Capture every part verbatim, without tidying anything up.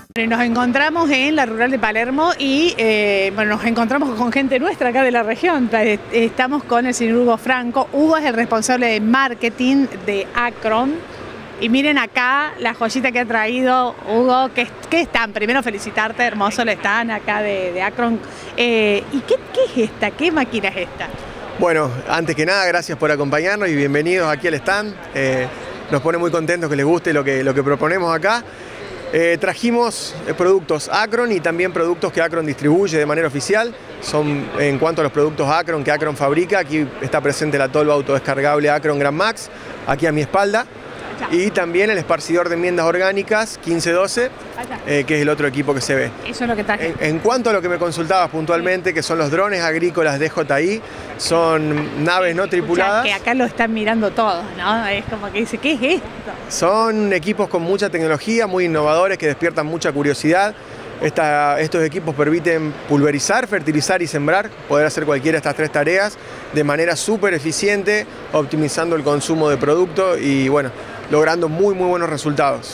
Nos encontramos en la rural de Palermo y eh, bueno, nos encontramos con gente nuestra acá de la región. Estamos con el señor Hugo Franco. Hugo es el responsable de marketing de Acron. Y miren acá la joyita que ha traído Hugo. ¿Qué, qué están? Primero felicitarte, hermoso el stand acá de, de Acron. Eh, ¿Y qué, qué es esta? ¿Qué máquina es esta? Bueno, antes que nada, gracias por acompañarnos y bienvenidos aquí al stand. Eh, nos pone muy contentos que les guste lo que, lo que proponemos acá. Eh, trajimos productos Acron y también productos que Acron distribuye de manera oficial. Son en cuanto a los productos Acron que Acron fabrica. Aquí está presente la tolva autodescargable Acron Grand Max, aquí a mi espalda. Y también el esparcidor de enmiendas orgánicas quince doce, eh, que es el otro equipo que se ve. Eso es lo que traje. En, en cuanto a lo que me consultabas puntualmente, que son los drones agrícolas D J I, son naves no tripuladas. Escucha, que acá lo están mirando todos, ¿no? Es como que dice, ¿qué es esto? Son equipos con mucha tecnología, muy innovadores, que despiertan mucha curiosidad. Esta, estos equipos permiten pulverizar, fertilizar y sembrar, poder hacer cualquiera de estas tres tareas de manera súper eficiente, optimizando el consumo de producto y bueno, logrando muy muy buenos resultados.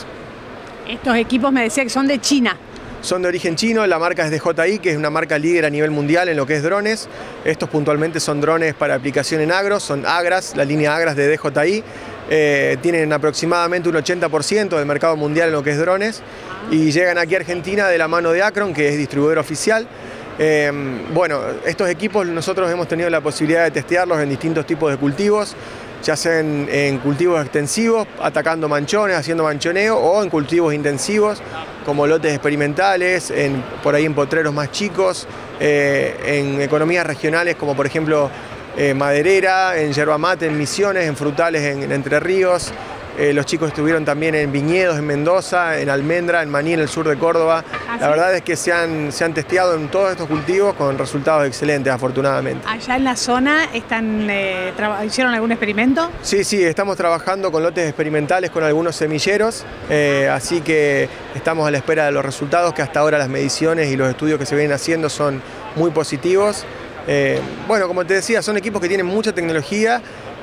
Estos equipos me decía que son de China. Son de origen chino, la marca es D J I, que es una marca líder a nivel mundial en lo que es drones. Estos puntualmente son drones para aplicación en agro, son Agras, la línea Agras de D J I. Eh, tienen aproximadamente un ochenta por ciento del mercado mundial en lo que es drones y llegan aquí a Argentina de la mano de Acron, que es distribuidor oficial. Eh, bueno, estos equipos nosotros hemos tenido la posibilidad de testearlos en distintos tipos de cultivos, ya sea en, en cultivos extensivos, atacando manchones, haciendo manchoneo, o en cultivos intensivos, como lotes experimentales, en, por ahí en potreros más chicos, eh, en economías regionales como por ejemplo eh, maderera, en yerba mate, en Misiones, en frutales en, en Entre Ríos. Eh, los chicos estuvieron también en viñedos en Mendoza, en almendra, en maní en el sur de Córdoba. ¿Ah, la sí? verdad es que se han, se han testeado en todos estos cultivos con resultados excelentes, afortunadamente. ¿Allá en la zona están, eh, hicieron algún experimento? Sí, sí, estamos trabajando con lotes experimentales con algunos semilleros, eh, así que estamos a la espera de los resultados, que hasta ahora las mediciones y los estudios que se vienen haciendo son muy positivos. Eh, bueno, como te decía, son equipos que tienen mucha tecnología,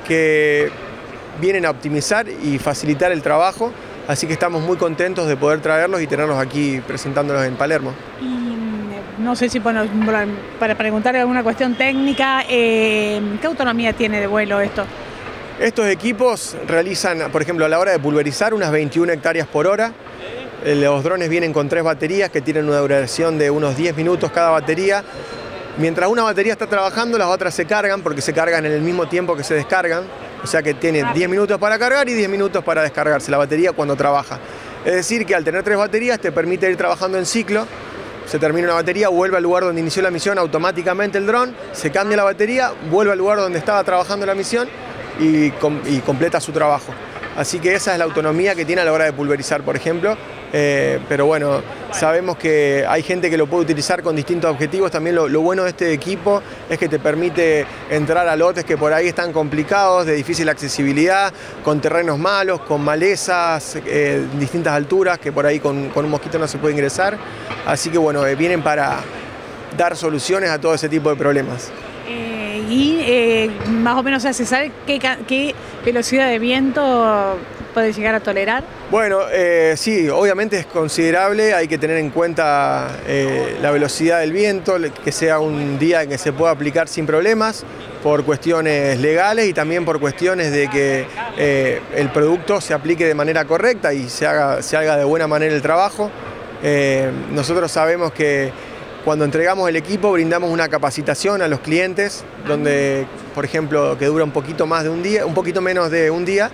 que vienen a optimizar y facilitar el trabajo, así que estamos muy contentos de poder traerlos y tenerlos aquí presentándolos en Palermo. Y no sé si bueno, para preguntarle alguna cuestión técnica, eh, ¿qué autonomía tiene de vuelo esto? Estos equipos realizan, por ejemplo, a la hora de pulverizar, unas veintiuna hectáreas por hora. Los drones vienen con tres baterías que tienen una duración de unos diez minutos cada batería. Mientras una batería está trabajando, las otras se cargan porque se cargan en el mismo tiempo que se descargan. O sea que tiene diez minutos para cargar y diez minutos para descargarse la batería cuando trabaja. Es decir, que al tener tres baterías te permite ir trabajando en ciclo. Se termina una batería, vuelve al lugar donde inició la misión automáticamente el dron, se cambia la batería, vuelve al lugar donde estaba trabajando la misión y, com y completa su trabajo. Así que esa es la autonomía que tiene a la hora de pulverizar, por ejemplo. Eh, pero bueno, sabemos que hay gente que lo puede utilizar con distintos objetivos. También lo, lo bueno de este equipo es que te permite entrar a lotes que por ahí están complicados, de difícil accesibilidad, con terrenos malos, con malezas, eh, distintas alturas, que por ahí con, con un mosquito no se puede ingresar. Así que bueno, eh, vienen para dar soluciones a todo ese tipo de problemas. Eh, y eh, más o menos se sabe qué, qué velocidad de viento puede llegar a tolerar. Bueno, eh, sí, obviamente es considerable, hay que tener en cuenta eh, la velocidad del viento, que sea un día en que se pueda aplicar sin problemas, por cuestiones legales y también por cuestiones de que eh, el producto se aplique de manera correcta y se haga, se haga de buena manera el trabajo. Eh, nosotros sabemos que cuando entregamos el equipo brindamos una capacitación a los clientes, donde, por ejemplo, que dura un poquito más de un día, un poquito menos de un día,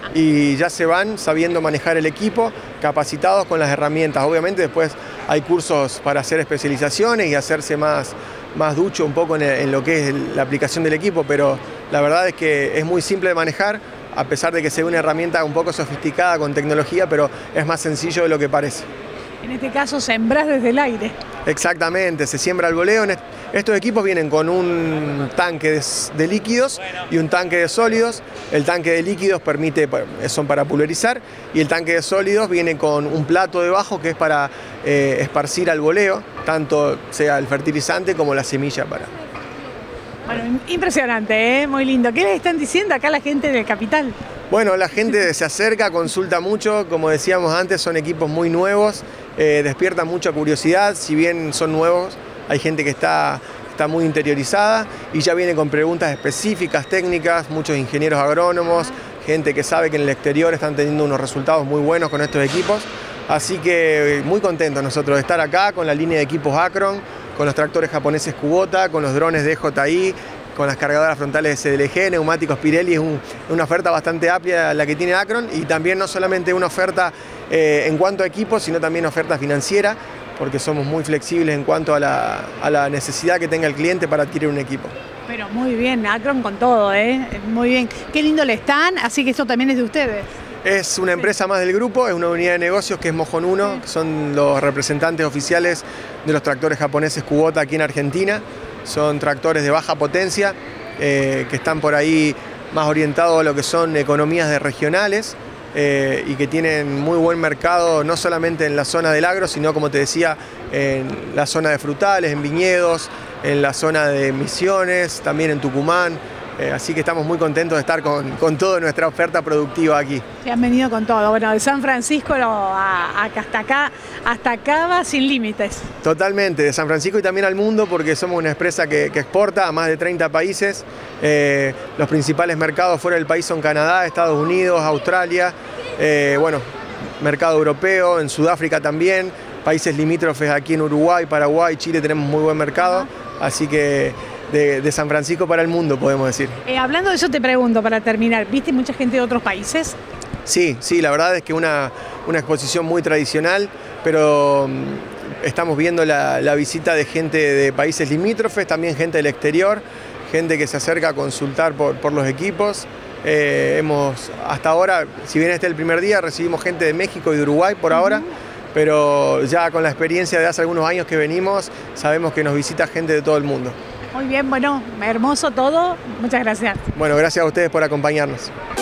y ya se van sabiendo manejar el equipo, capacitados con las herramientas. Obviamente después hay cursos para hacer especializaciones y hacerse más, más ducho un poco en, el, en lo que es la aplicación del equipo, pero la verdad es que es muy simple de manejar, a pesar de que sea una herramienta un poco sofisticada con tecnología, pero es más sencillo de lo que parece. En este caso sembrás desde el aire. Exactamente, se siembra al voleo. Estos equipos vienen con un tanque de, de líquidos y un tanque de sólidos. El tanque de líquidos permite, son para pulverizar, y el tanque de sólidos viene con un plato debajo que es para eh, esparcir al voleo, tanto sea el fertilizante como la semilla para... Bueno, impresionante, ¿eh? Muy lindo. ¿Qué les están diciendo acá la gente del Capital? Bueno, la gente se acerca, consulta mucho, como decíamos antes, son equipos muy nuevos eh, despiertan mucha curiosidad. Si bien son nuevos, hay gente que está, está muy interiorizada y ya viene con preguntas específicas, técnicas, muchos ingenieros agrónomos, gente que sabe que en el exterior están teniendo unos resultados muy buenos con estos equipos. Así que muy contentos nosotros de estar acá con la línea de equipos Acron, con los tractores japoneses Kubota, con los drones D J I, con las cargadoras frontales S D L G, neumáticos Pirelli. Es un, una oferta bastante amplia la que tiene Acron, y también no solamente una oferta eh, en cuanto a equipos, sino también oferta financiera, porque somos muy flexibles en cuanto a la, a la necesidad que tenga el cliente para adquirir un equipo. Pero muy bien, Acron con todo, ¿eh? Muy bien. Qué lindo le están, así que esto también es de ustedes. Es una empresa más del grupo, es una unidad de negocios que es Mojon uno, que son los representantes oficiales de los tractores japoneses Kubota aquí en Argentina. Son tractores de baja potencia, eh, que están por ahí más orientados a lo que son economías de regionales, eh, y que tienen muy buen mercado, no solamente en la zona del agro, sino, como te decía, en la zona de frutales, en viñedos, en la zona de Misiones, también en Tucumán. Eh, así que estamos muy contentos de estar con, con toda nuestra oferta productiva aquí. Se han venido con todo, bueno, de San Francisco a, a, hasta acá, hasta acá va sin límites. Totalmente, de San Francisco y también al mundo, porque somos una empresa que, que exporta a más de treinta países. Eh, los principales mercados fuera del país son Canadá, Estados Unidos, Australia, eh, bueno, mercado europeo, en Sudáfrica también, países limítrofes aquí en Uruguay, Paraguay, Chile tenemos muy buen mercado, así que De, de San Francisco para el mundo, podemos decir. Eh, hablando de eso, te pregunto, para terminar, ¿viste mucha gente de otros países? Sí, sí, la verdad es que una, una exposición muy tradicional, pero um, estamos viendo la, la visita de gente de países limítrofes, también gente del exterior, gente que se acerca a consultar por, por los equipos. Eh, hemos, hasta ahora, si bien este es el primer día, recibimos gente de México y de Uruguay por ahora, uh-huh. Pero ya con la experiencia de hace algunos años que venimos, sabemos que nos visita gente de todo el mundo. Muy bien, bueno, hermoso todo. Muchas gracias. Bueno, gracias a ustedes por acompañarnos.